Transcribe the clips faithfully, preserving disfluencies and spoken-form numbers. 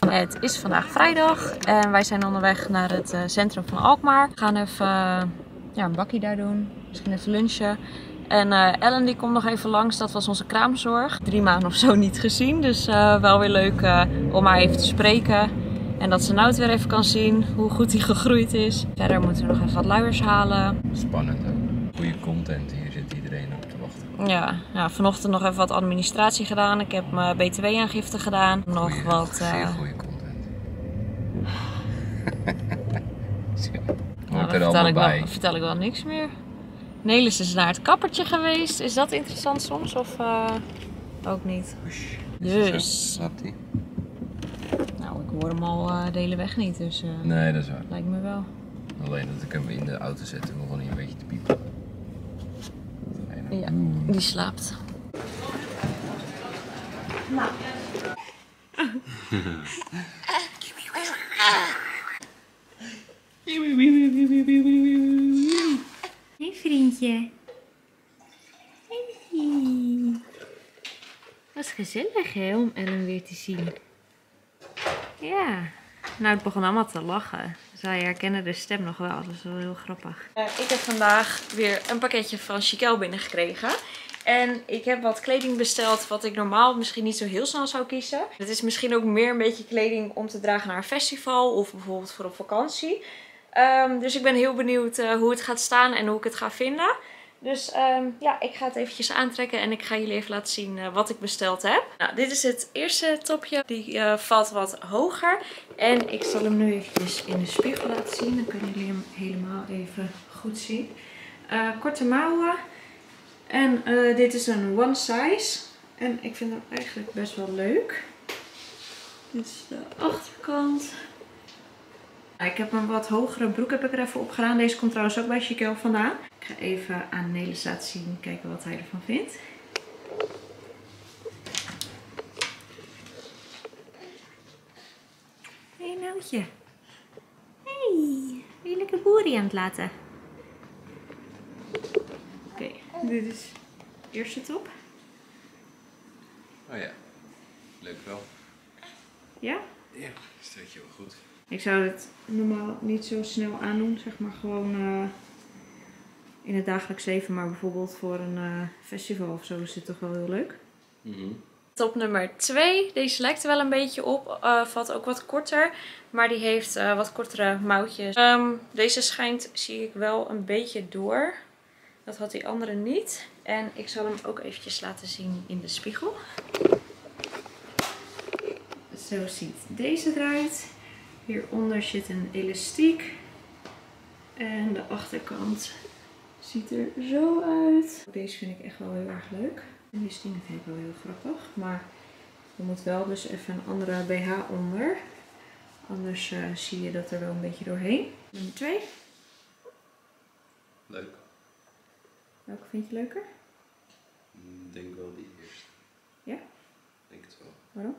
Het is vandaag vrijdag en wij zijn onderweg naar het uh, centrum van Alkmaar. We gaan even uh, ja, een bakkie daar doen, misschien even lunchen. En uh, Ellen die komt nog even langs, dat was onze kraamzorg. Drie maanden of zo niet gezien, dus uh, wel weer leuk uh, om haar even te spreken. En dat ze nou het weer even kan zien hoe goed hij gegroeid is. Verder moeten we nog even wat luiers halen. Spannend hè? Goede content, hier zit iedereen op te wachten. Ja, ja, vanochtend nog even wat administratie gedaan. Ik heb mijn B T W-aangifte gedaan. Nog Goeie, wat... Uh... Zeer goede content. Nou, Hoort er vertel, allemaal ik bij. wel, vertel ik wel niks meer. Nelis is naar het kappertje geweest. Is dat interessant soms of uh, ook niet? Oesh, Dus. Snapt hij? Nou, ik hoor hem al uh, de hele weg niet, dus uh, Nee, dat is waar. lijkt me wel. Alleen dat ik hem in de auto zet en begon hij een beetje te piepen. Ja, die slaapt. Nou. Hey vriendje. Hey. Was gezellig hè, om Ellen weer te zien. Ja. Nou, het begon allemaal te lachen. Zij herkennen de stem nog wel, dat is wel heel grappig. Uh, ik heb vandaag weer een pakketje van Chiquelle binnengekregen. En ik heb wat kleding besteld wat ik normaal misschien niet zo heel snel zou kiezen. Het is misschien ook meer een beetje kleding om te dragen naar een festival of bijvoorbeeld voor op vakantie. Um, dus ik ben heel benieuwd uh, hoe het gaat staan en hoe ik het ga vinden. Dus um, ja, ik ga het eventjes aantrekken en ik ga jullie even laten zien uh, wat ik besteld heb. Nou, dit is het eerste topje. Die uh, valt wat hoger. En ik zal hem nu eventjes in de spiegel laten zien. Dan kunnen jullie hem helemaal even goed zien. Uh, korte mouwen. En uh, dit is een one size. En ik vind hem eigenlijk best wel leuk. Dit is de achterkant. Ik heb een wat hogere broek heb ik er even op gedaan. Deze komt trouwens ook bij Chiquelle vandaan. Ik ga even aan Nelis laten zien. Kijken wat hij ervan vindt. Hey Nootje. Hey. Ben je lekker boerie aan het laten? Oké, okay, dit is de eerste top. Oh ja, leuk wel. Ja? Ja, steekt je wel goed. Ik zou het normaal niet zo snel aandoen, zeg maar gewoon uh, in het dagelijks leven. Maar bijvoorbeeld voor een uh, festival of zo is dit toch wel heel leuk. Mm-hmm. Top nummer twee. Deze lijkt er wel een beetje op. Uh, valt ook wat korter. Maar die heeft uh, wat kortere mouwtjes. Um, deze schijnt, zie ik wel, een beetje door. Dat had die andere niet. En ik zal hem ook eventjes laten zien in de spiegel. Zo ziet deze eruit. Hieronder zit een elastiek. En de achterkant ziet er zo uit. Deze vind ik echt wel heel erg leuk. En die stingen vind ik wel heel grappig. Maar er moet wel dus even een andere B H onder. Anders uh, zie je dat er wel een beetje doorheen. Nummer twee. Leuk. Welke vind je leuker? Ik denk wel die eerste. Ja? Ik denk het wel. Waarom?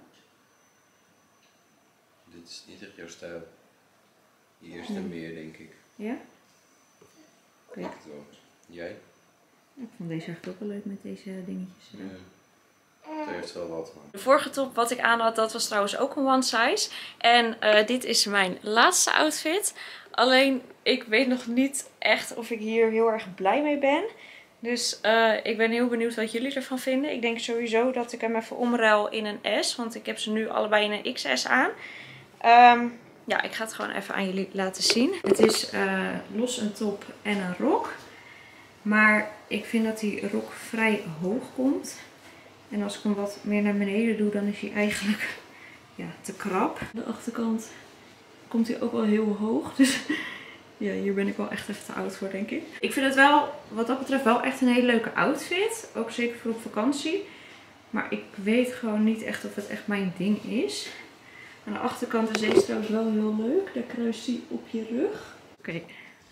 Dit is niet echt jouw stijl. Die eerste nee. meer, denk ik. Ja? Ik denk het wel. Jij? Ik vond deze eigenlijk ook wel leuk met deze dingetjes. Ja. Het heeft wel wat, maar... De vorige top wat ik aan had, dat was trouwens ook een one size. En uh, dit is mijn laatste outfit. Alleen, ik weet nog niet echt of ik hier heel erg blij mee ben. Dus uh, ik ben heel benieuwd wat jullie ervan vinden. Ik denk sowieso dat ik hem even omruil in een S. Want ik heb ze nu allebei in een X S aan. Um, ja, ik ga het gewoon even aan jullie laten zien. Het is uh, los een top en een rok. Maar ik vind dat die rok vrij hoog komt. En als ik hem wat meer naar beneden doe, dan is hij eigenlijk ja, te krap. De achterkant komt hij ook wel heel hoog. Dus ja, hier ben ik wel echt even te oud voor, denk ik. Ik vind het wel, wat dat betreft, wel echt een hele leuke outfit. Ook zeker voor op vakantie. Maar ik weet gewoon niet echt of het echt mijn ding is. Aan de achterkant is deze trouwens wel heel leuk. Daar kruist hij op je rug. Oké. Okay.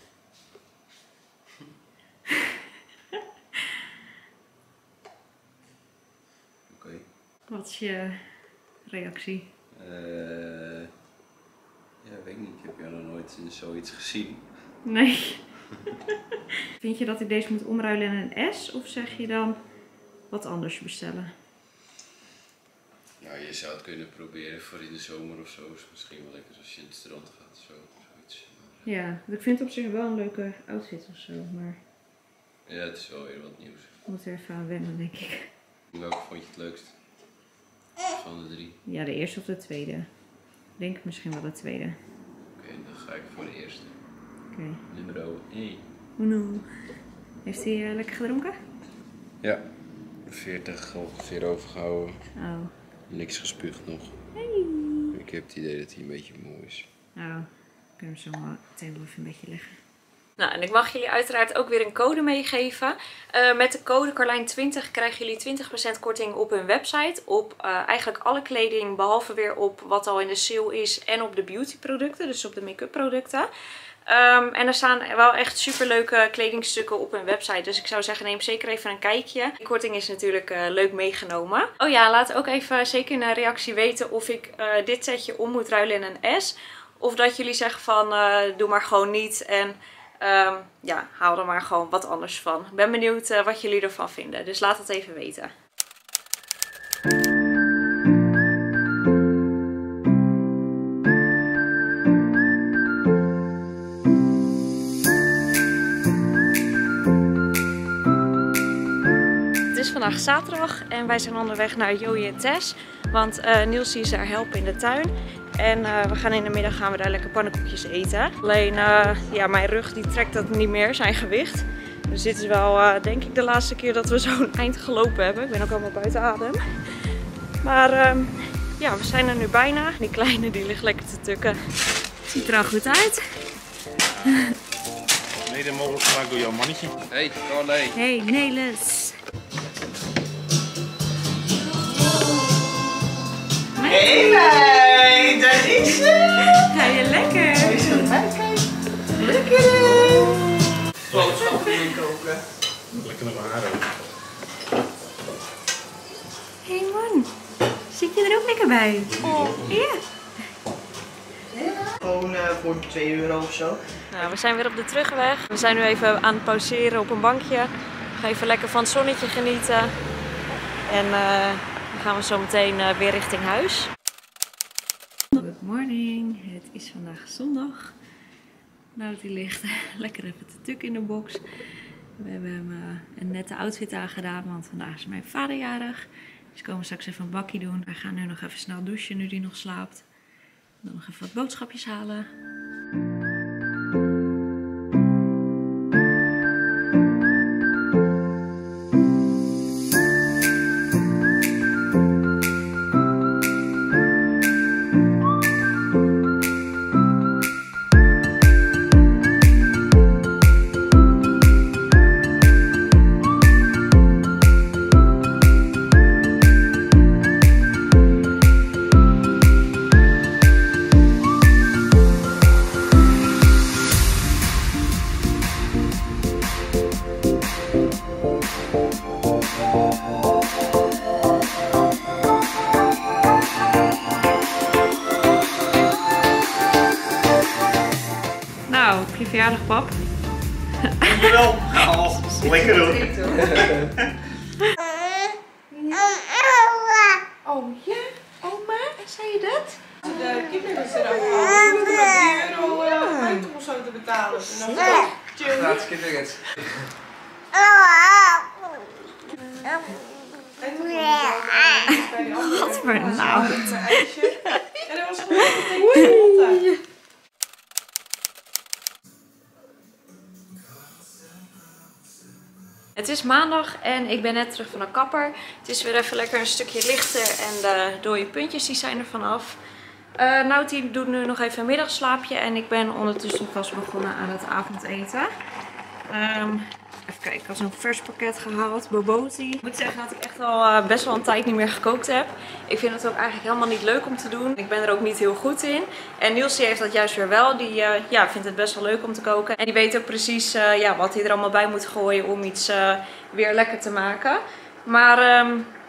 Okay. Wat is je reactie? Uh, ja, weet ik niet. Ik heb jou nog nooit in zoiets gezien. Nee. Vind je dat ik deze moet omruilen in een S? Of zeg je dan wat anders bestellen? Ja, Ja, je zou het kunnen proberen voor in de zomer of zo. Is misschien wel lekker als je in het strand gaat. Zo, zoiets. Ja, ik vind het op zich wel een leuke outfit of zo, maar... Ja, het is wel weer wat nieuws. Ik moet er even aan wennen, denk ik. Welke vond je het leukst? Van de drie? Ja, de eerste of de tweede. Ik denk misschien wel de tweede. Oké, okay, dan ga ik voor de eerste. Oké. Okay. Nummer één. Uno. Heeft hij uh, lekker gedronken? Ja, veertig ongeveer overgehouden. Oh. Niks gespuugd nog. Hey. Ik heb het idee dat hij een beetje moe is. Oh, ik kan hem zo meteen wel even een beetje leggen. Nou, en ik mag jullie uiteraard ook weer een code meegeven. Uh, met de code Carlijn twintig krijgen jullie twintig procent korting op hun website. Op uh, eigenlijk alle kleding, behalve weer op wat al in de sale is en op de beauty producten, dus op de make-up producten. Um, en er staan wel echt super leuke kledingstukken op hun website. Dus ik zou zeggen, neem zeker even een kijkje. Die korting is natuurlijk uh, leuk meegenomen. Oh ja, laat ook even zeker in een reactie weten of ik uh, dit setje om moet ruilen in een S. Of dat jullie zeggen van, uh, doe maar gewoon niet. En um, ja, haal er maar gewoon wat anders van. Ik ben benieuwd uh, wat jullie ervan vinden. Dus laat het even weten. Het is vandaag zaterdag en wij zijn onderweg naar Joey en Tess. Want uh, Niels is daar helpen in de tuin. En uh, we gaan in de middag gaan we daar lekker pannenkoekjes eten. Alleen uh, ja, mijn rug die trekt dat niet meer, zijn gewicht. Dus dit is wel uh, denk ik de laatste keer dat we zo'n eind gelopen hebben. Ik ben ook allemaal buiten adem. Maar um, ja, we zijn er nu bijna. Die kleine die ligt lekker te tukken. Ziet er al goed uit. Mede mogelijk gemaakt door jouw mannetje. Hey, Carlijn. Hey, Nelis. Hé meid, daar is ze! Ga je lekker? Ga je zo erbij kijken? Lekker! Boodschappen inkopen. Lekker nog maar haar ook. Hé hey man, zit je er ook lekker bij? Oh, ja. Gewoon uh, voor twee euro of zo. Nou, we zijn weer op de terugweg. We zijn nu even aan het pauzeren op een bankje. We gaan even lekker van het zonnetje genieten. En uh, dan gaan we zo meteen uh, weer richting huis. Good morning. Het is vandaag zondag. Nou, die ligt lekker even te tukken in de box. We hebben hem uh, een nette outfit aangedaan, want vandaag is mijn vader jarig. Dus komen we straks even een bakkie doen. We gaan nu nog even snel douchen, nu die nog slaapt. Dan nog even wat boodschapjes halen. Nou, op je verjaardag, pap. Dankjewel. Oh, lekker hoor. Oh ja, oma, zei je dat? De kippeners eraf halen. We moeten maar drie euro uh, buiten of zo te betalen. En dan is chill. Gratis kippennuggets. Gadvernauw. En dat was gewoon een Het is maandag en ik ben net terug van de kapper. Het is weer even lekker een stukje lichter en de dode puntjes die zijn er vanaf. Uh, Nauti doet nu nog even een middagslaapje en ik ben ondertussen vast begonnen aan het avondeten. Um, even kijken, ik had zo'n vers pakket gehaald, Boboti. Ik moet zeggen dat ik echt al uh, best wel een tijd niet meer gekookt heb. Ik vind het ook eigenlijk helemaal niet leuk om te doen. Ik ben er ook niet heel goed in. En Niels heeft dat juist weer wel. Die uh, ja, vindt het best wel leuk om te koken. En die weet ook precies uh, ja, wat hij er allemaal bij moet gooien om iets uh, weer lekker te maken. Maar um,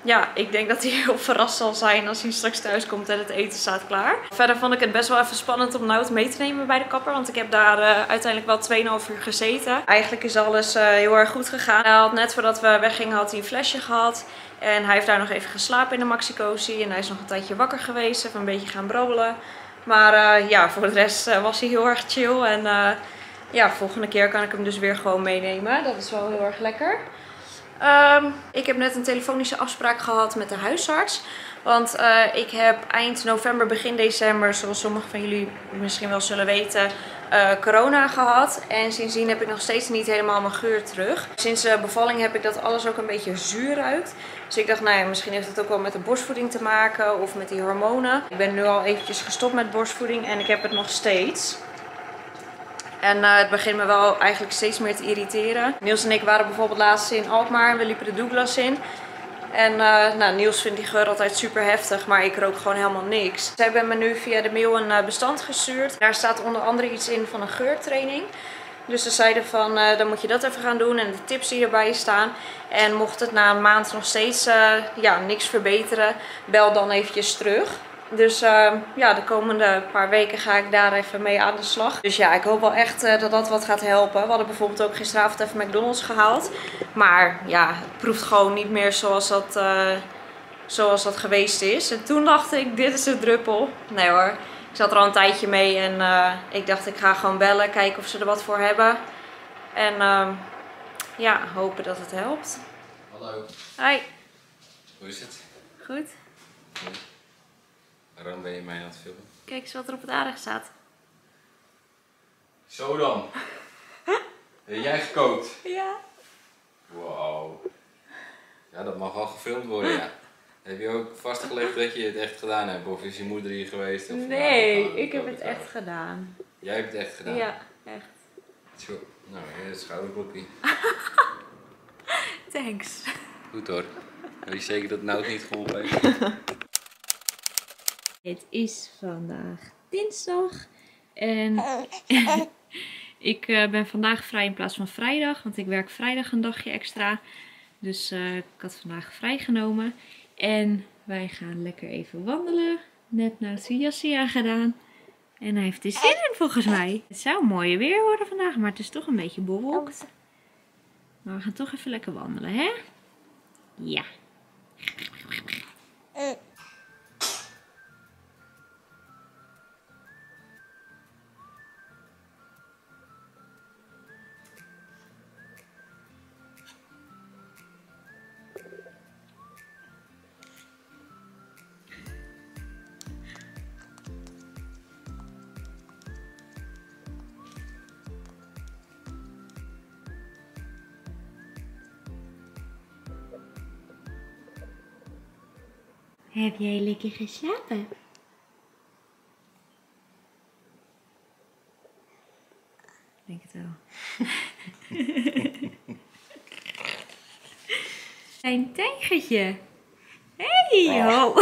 ja, ik denk dat hij heel verrast zal zijn als hij straks thuis komt en het eten staat klaar. Verder vond ik het best wel even spannend om Nout mee te nemen bij de kapper. Want ik heb daar uh, uiteindelijk wel twee komma vijf uur gezeten. Eigenlijk is alles uh, heel erg goed gegaan. Hij had net voordat we weggingen had hij een flesje gehad. En hij heeft daar nog even geslapen in de Maxi-Cosi. En hij is nog een tijdje wakker geweest. Even een beetje gaan brabbelen. Maar uh, ja, voor de rest uh, was hij heel erg chill. En uh, ja, volgende keer kan ik hem dus weer gewoon meenemen. Dat is wel heel erg lekker. Um, ik heb net een telefonische afspraak gehad met de huisarts. Want uh, ik heb eind november, begin december, zoals sommigen van jullie misschien wel zullen weten, uh, corona gehad. En sindsdien heb ik nog steeds niet helemaal mijn geur terug. Sinds de bevalling heb ik dat alles ook een beetje zuur ruikt. Dus ik dacht, nou ja, misschien heeft het ook wel met de borstvoeding te maken of met die hormonen. Ik ben nu al eventjes gestopt met borstvoeding en ik heb het nog steeds. En uh, het begint me wel eigenlijk steeds meer te irriteren. Niels en ik waren bijvoorbeeld laatst in Alkmaar en we liepen de Douglas in. En uh, nou, Niels vindt die geur altijd super heftig, maar ik rook gewoon helemaal niks. Zij hebben me nu via de mail een uh, bestand gestuurd. Daar staat onder andere iets in van een geurtraining. Dus ze zeiden van, uh, dan moet je dat even gaan doen en de tips die erbij staan. En mocht het na een maand nog steeds uh, ja, niks verbeteren, bel dan eventjes terug. Dus uh, ja, de komende paar weken ga ik daar even mee aan de slag. Dus ja, ik hoop wel echt uh, dat dat wat gaat helpen. We hadden bijvoorbeeld ook gisteravond even McDonald's gehaald. Maar ja, het proeft gewoon niet meer zoals dat, uh, zoals dat geweest is. En toen dacht ik, dit is de druppel. Nee hoor, ik zat er al een tijdje mee en uh, ik dacht ik ga gewoon bellen, kijken of ze er wat voor hebben. En uh, ja, hopen dat het helpt. Hallo. Hi. Hoe is het? Goed. Ja. Waarom ben je mij aan het filmen? Kijk eens wat er op het aardig staat. Zo dan. Heb jij gekookt? Ja. Wow. Ja, dat mag al gefilmd worden, ja. Heb je ook vastgelegd dat je het echt gedaan hebt? Of is je moeder hier geweest? Of Nee, nou, ik heb het echt gedaan. Jij hebt het echt gedaan? Ja, echt. Zo. Nou, ja, schouderklopje. Thanks. Goed hoor. Weet je zeker dat Nout niet geholpen heeft? Het is vandaag dinsdag en ik uh, ben vandaag vrij in plaats van vrijdag, want ik werk vrijdag een dagje extra. Dus uh, ik had vandaag vrijgenomen en wij gaan lekker even wandelen. Net nou zijn jasje aangedaan en hij heeft er zin in volgens mij. Het zou mooie weer worden vandaag, maar het is toch een beetje bewolkt. Maar we gaan toch even lekker wandelen, hè? Ja. Heb jij lekker geslapen? Ik denk het wel. Een tijgertje. Hey, ho.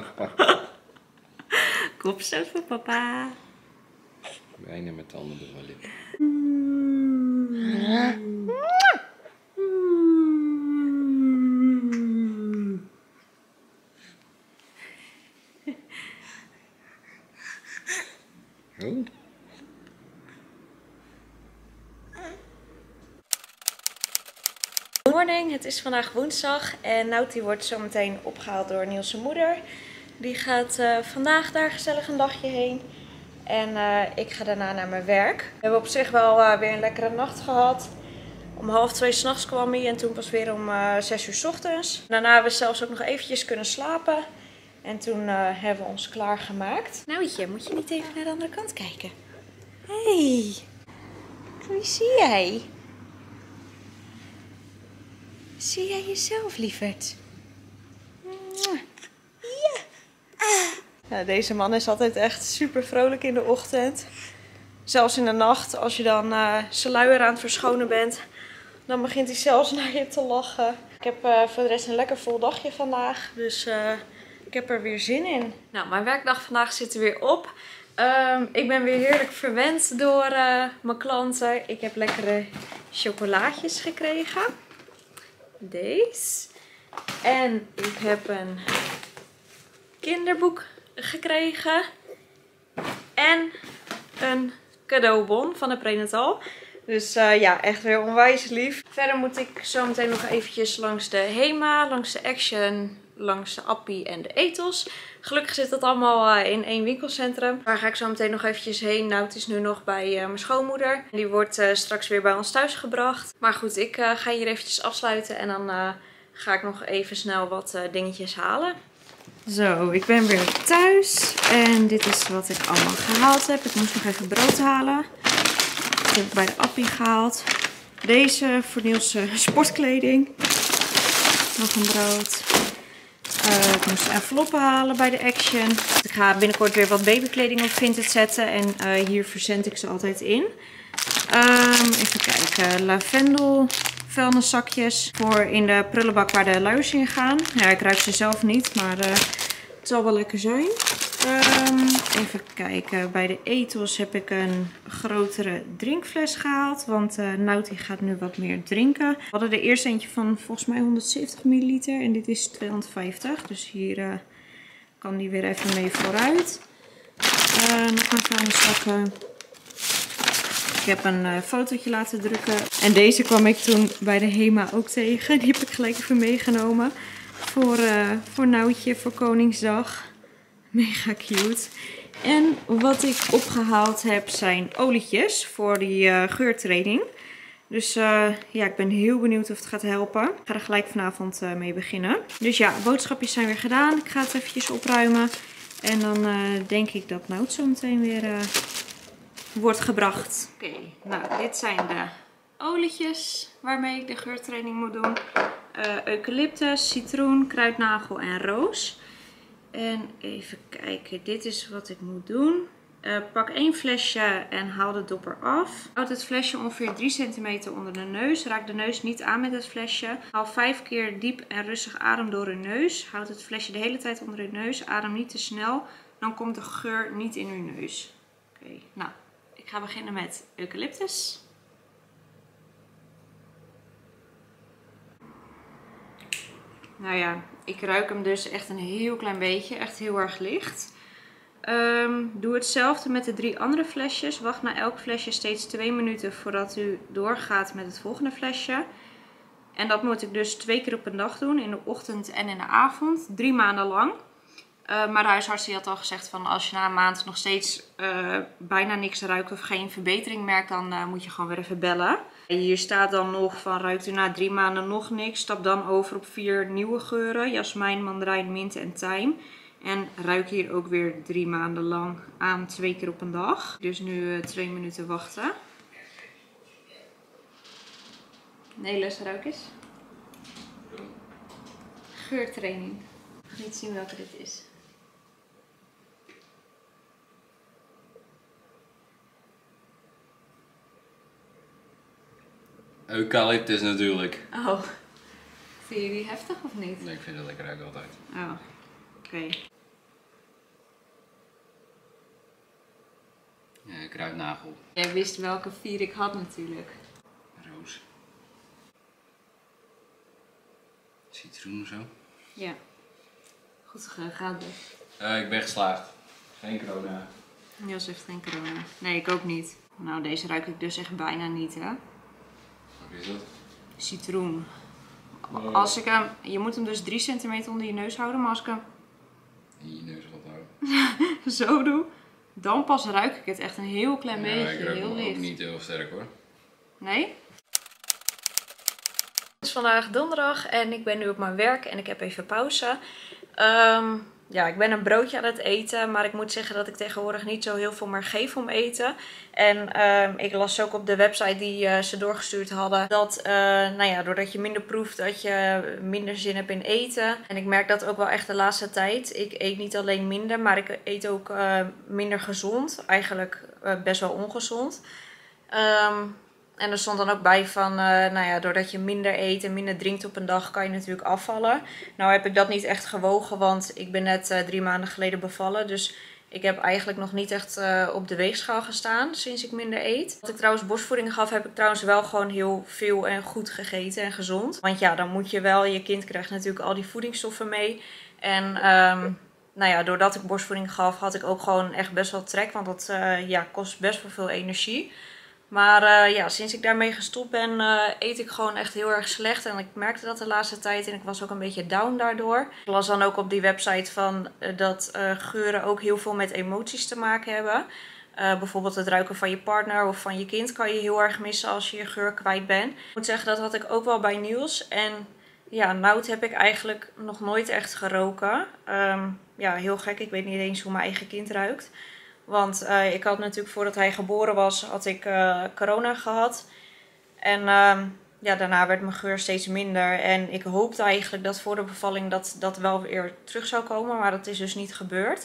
Kopstoot voor papa. Bijna met tanden door mijn lippen. Oh. Morning, het is vandaag woensdag en Nautie wordt zo meteen opgehaald door Niels' moeder. Die gaat uh, vandaag daar gezellig een dagje heen. En uh, ik ga daarna naar mijn werk. We hebben op zich wel uh, weer een lekkere nacht gehad. Om half twee 's nachts kwam hij en toen pas weer om uh, zes uur 's ochtends. Daarna hebben we zelfs ook nog eventjes kunnen slapen. En toen uh, hebben we ons klaargemaakt. Noutje, moet je niet even naar de andere kant kijken? Hé, hey, wie zie jij? Zie jij jezelf, lieverd? Ja. Ja, deze man is altijd echt super vrolijk in de ochtend. Zelfs in de nacht, als je dan uh, zijn luier aan het verschonen bent, dan begint hij zelfs naar je te lachen. Ik heb uh, voor de rest een lekker vol dagje vandaag, dus uh, ik heb er weer zin in. Nou, mijn werkdag vandaag zit er weer op. Um, ik ben weer heerlijk verwend door uh, mijn klanten. Ik heb lekkere chocolaatjes gekregen. Deze. En ik heb een kinderboek gekregen. En een cadeaubon van de prenatal. Dus uh, ja, echt weer onwijs lief. Verder moet ik zo meteen nog eventjes langs de HEMA, langs de Action, langs de Appie en de Ethos. Gelukkig zit dat allemaal uh, in één winkelcentrum. Daar ga ik zo meteen nog eventjes heen. Nou, het is nu nog bij uh, mijn schoonmoeder. Die wordt uh, straks weer bij ons thuis gebracht. Maar goed, ik uh, ga hier eventjes afsluiten en dan uh, ga ik nog even snel wat uh, dingetjes halen. Zo, ik ben weer thuis en dit is wat ik allemaal gehaald heb. Ik moest nog even brood halen. Dat heb ik bij de Appie gehaald. Deze voor Niels sportkleding. Nog een brood. Uh, ik moest enveloppen halen bij de Action. Ik ga binnenkort weer wat babykleding op Vinted zetten. En uh, hier verzend ik ze altijd in. Um, even kijken. Lavendel vuilniszakjes. Voor in de prullenbak waar de luiers in gaan. Ja, ik ruik ze zelf niet. Maar uh, het zal wel lekker zijn. Um, even kijken. Bij de Ethos heb ik een grotere drinkfles gehaald. Want uh, Nauti gaat nu wat meer drinken. We hadden er eerst eentje van volgens mij honderdzeventig milliliter. En dit is tweehonderdvijftig. Dus hier uh, kan die weer even mee vooruit. Uh, nog een vuilniszakken. Ik heb een uh, fotootje laten drukken. En deze kwam ik toen bij de HEMA ook tegen. Die heb ik gelijk even meegenomen. Voor, uh, voor Noutje, voor Koningsdag. Mega cute. En wat ik opgehaald heb zijn olietjes voor die uh, geurtraining. Dus uh, ja, ik ben heel benieuwd of het gaat helpen. Ik ga er gelijk vanavond uh, mee beginnen. Dus ja, boodschapjes zijn weer gedaan. Ik ga het eventjes opruimen. En dan uh, denk ik dat Nout zo meteen weer uh, wordt gebracht. Oké, okay, nou dit zijn de olietjes waarmee ik de geurtraining moet doen. Uh, eucalyptus, citroen, kruidnagel en roos. En even kijken, dit is wat ik moet doen. Uh, pak één flesje en haal de dopper af. Houd het flesje ongeveer drie centimeter onder de neus. Raak de neus niet aan met het flesje. Haal vijf keer diep en rustig adem door uw neus. Houd het flesje de hele tijd onder uw neus. Adem niet te snel. Dan komt de geur niet in uw neus. Oké, okay, nou, ik ga beginnen met eucalyptus. Nou ja, ik ruik hem dus echt een heel klein beetje. Echt heel erg licht. Um, doe hetzelfde met de drie andere flesjes. Wacht na elk flesje steeds twee minuten voordat u doorgaat met het volgende flesje. En dat moet ik dus twee keer op een dag doen. In de ochtend en in de avond. Drie maanden lang. Uh, maar de huisarts die had al gezegd van als je na een maand nog steeds uh, bijna niks ruikt of geen verbetering merkt, dan uh, moet je gewoon weer even bellen. Hier staat dan nog van ruikt u na drie maanden nog niks, stap dan over op vier nieuwe geuren. Jasmijn, mandarijn, mint en tijm. En ruik hier ook weer drie maanden lang aan twee keer op een dag. Dus nu uh, twee minuten wachten. Nelis, ruik eens. Geurtraining. Ik ga niet zien welke dit is. Eucalyptus natuurlijk. Oh. Vind je die heftig of niet? Nee, ik vind het lekker ruiken altijd. Oh. Oké. Okay. Ja, kruidnagel. Jij wist welke vier ik had natuurlijk. Roos. Citroen of zo. Ja. Goed gegaan dus. Uh, ik ben geslaagd. Geen corona. Jos heeft geen corona. Nee, ik ook niet. Nou, deze ruik ik dus echt bijna niet, hè. Wat is dat? Citroen. Oh. Als ik hem... Je moet hem dus drie centimeter onder je neus houden, maar als ik hem... In je neus wat houden. zo doe, dan pas ruik ik het echt een heel klein ja, beetje. Ik ruik heel hem licht. ook niet heel sterk hoor. Nee? Het is vandaag donderdag en ik ben nu op mijn werk en ik heb even pauze. Um, ja, ik ben een broodje aan het eten, maar ik moet zeggen dat ik tegenwoordig niet zo heel veel meer geef om eten. En um, ik las ook op de website die uh, ze doorgestuurd hadden, dat uh, nou ja, doordat je minder proeft, dat je minder zin hebt in eten. En ik merk dat ook wel echt de laatste tijd. Ik eet niet alleen minder, maar ik eet ook uh, minder gezond. Eigenlijk uh, best wel ongezond. Um, En er stond dan ook bij van, uh, nou ja, doordat je minder eet en minder drinkt op een dag, kan je natuurlijk afvallen. Nou heb ik dat niet echt gewogen, want ik ben net uh, drie maanden geleden bevallen. Dus Ik heb eigenlijk nog niet echt uh, op de weegschaal gestaan sinds ik minder eet. Als ik trouwens borstvoeding gaf, heb ik trouwens wel gewoon heel veel en goed gegeten en gezond. Want ja, dan moet je wel, je kind krijgt natuurlijk al die voedingsstoffen mee. En um, nou ja, doordat ik borstvoeding gaf, had ik ook gewoon echt best wel trek. Want dat uh, ja, kost best wel veel energie. Maar uh, ja, sinds ik daarmee gestopt ben, uh, eet ik gewoon echt heel erg slecht. En ik merkte dat de laatste tijd en ik was ook een beetje down daardoor. Ik las dan ook op die website van uh, dat uh, geuren ook heel veel met emoties te maken hebben. Uh, bijvoorbeeld het ruiken van je partner of van je kind kan je heel erg missen als je je geur kwijt bent. Ik moet zeggen, dat had ik ook wel bij Niels. En ja, Nout heb ik eigenlijk nog nooit echt geroken. Um, ja, heel gek. Ik weet niet eens hoe mijn eigen kind ruikt. Want uh, ik had natuurlijk voordat hij geboren was, had ik uh, corona gehad. En uh, ja, daarna werd mijn geur steeds minder. En ik hoopte eigenlijk dat voor de bevalling dat dat wel weer terug zou komen. Maar dat is dus niet gebeurd.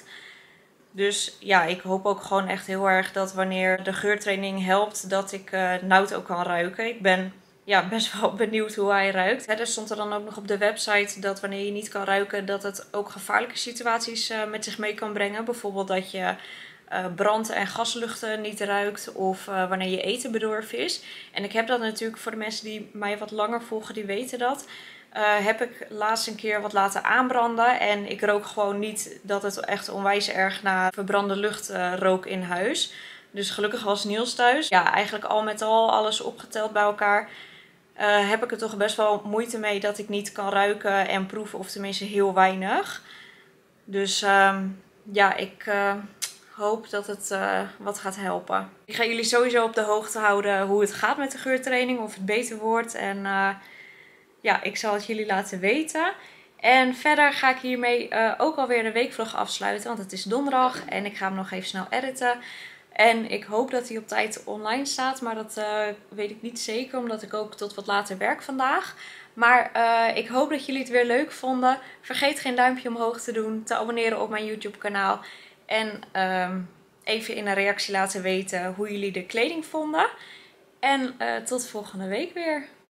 Dus ja, ik hoop ook gewoon echt heel erg dat wanneer de geurtraining helpt, dat ik uh, Nout ook kan ruiken. Ik ben ja, best wel benieuwd hoe hij ruikt. Hè, er stond er dan ook nog op de website dat wanneer je niet kan ruiken, dat het ook gevaarlijke situaties uh, met zich mee kan brengen. Bijvoorbeeld dat je Uh, brand- en gasluchten niet ruikt of uh, wanneer je eten bedorven is. En ik heb dat natuurlijk, voor de mensen die mij wat langer volgen, die weten dat. Uh, heb ik laatst een keer wat laten aanbranden en ik rook gewoon niet dat het echt onwijs erg naar verbrande lucht uh, rook in huis. Dus gelukkig was Niels thuis. Ja, eigenlijk al met al alles opgeteld bij elkaar uh, heb ik er toch best wel moeite mee dat ik niet kan ruiken en proeven, of tenminste heel weinig. Dus uh, ja, ik Uh, hoop dat het uh, wat gaat helpen. Ik ga jullie sowieso op de hoogte houden hoe het gaat met de geurtraining, of het beter wordt. En uh, ja, ik zal het jullie laten weten. En verder ga ik hiermee uh, ook alweer de weekvlog afsluiten, want het is donderdag en ik ga hem nog even snel editen. En ik hoop dat hij op tijd online staat, maar dat uh, weet ik niet zeker, omdat ik ook tot wat later werk vandaag. Maar uh, ik hoop dat jullie het weer leuk vonden. Vergeet geen duimpje omhoog te doen, te abonneren op mijn YouTube kanaal. En um, even in een reactie laten weten hoe jullie de kleding vonden. En uh, tot volgende week weer.